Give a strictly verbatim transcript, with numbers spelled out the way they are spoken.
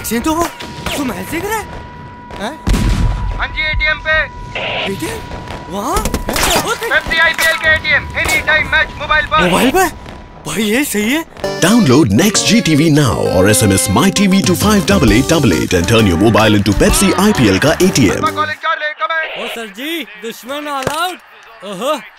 Vaccine तो वो तुम ऐसे कर रहे हैं? हाँ जी एटीएम पे। एटीएम वहाँ? पेप्सी आईपीएल के ATM any time match mobile पर। मोबाइल पर? भाई ये सही है। Download Next G T V now or S M S My T V to five eight eight eight eight and turn your mobile into Pepsi I P L का A T M। Oh sir ji दुश्मन all out. ओहो